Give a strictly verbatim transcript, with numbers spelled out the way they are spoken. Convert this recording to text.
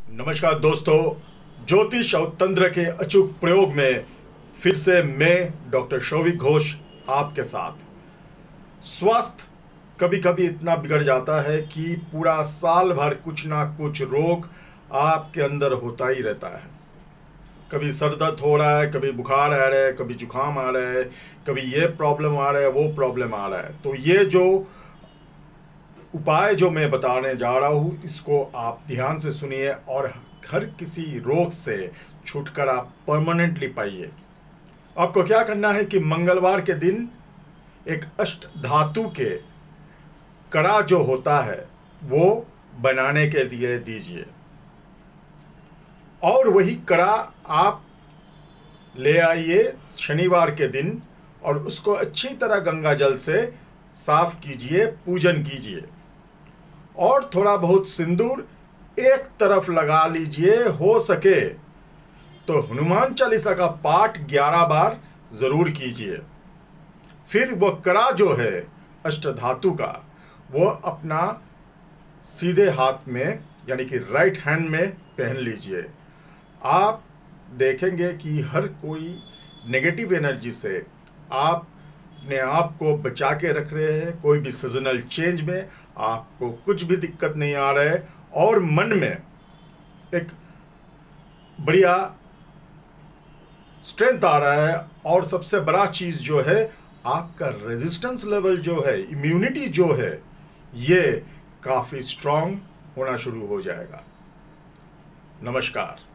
नमस्कार दोस्तों, ज्योतिष और तंत्र के अचूक प्रयोग में फिर से मैं डॉक्टर शौविक घोष आपके साथ। स्वास्थ्य कभी कभी इतना बिगड़ जाता है कि पूरा साल भर कुछ ना कुछ रोग आपके अंदर होता ही रहता है। कभी सर दर्द हो रहा है, कभी बुखार आ रहा है, कभी जुकाम आ रहा है, कभी ये प्रॉब्लम आ रहा है, वो प्रॉब्लम आ रहा है। तो ये जो उपाय जो मैं बताने जा रहा हूँ, इसको आप ध्यान से सुनिए और हर किसी रोग से छुटकारा परमानेंटली पाइए। आपको क्या करना है कि मंगलवार के दिन एक अष्ट धातु के कड़ा जो होता है वो बनाने के लिए दीजिए, और वही कड़ा आप ले आइए शनिवार के दिन और उसको अच्छी तरह गंगा जल से साफ कीजिए, पूजन कीजिए, और थोड़ा बहुत सिंदूर एक तरफ लगा लीजिए। हो सके तो हनुमान चालीसा का पाठ ग्यारह बार जरूर कीजिए। फिर वह कड़ा जो है अष्ट धातु का, वो अपना सीधे हाथ में यानी कि राइट हैंड में पहन लीजिए। आप देखेंगे कि हर कोई नेगेटिव एनर्जी से आप अपने आप को बचा के रख रहे हैं। कोई भी सीजनल चेंज में आपको कुछ भी दिक्कत नहीं आ रहा है, और मन में एक बढ़िया स्ट्रेंथ आ रहा है। और सबसे बड़ा चीज जो है, आपका रेजिस्टेंस लेवल जो है, इम्यूनिटी जो है, ये काफी स्ट्रांग होना शुरू हो जाएगा। नमस्कार।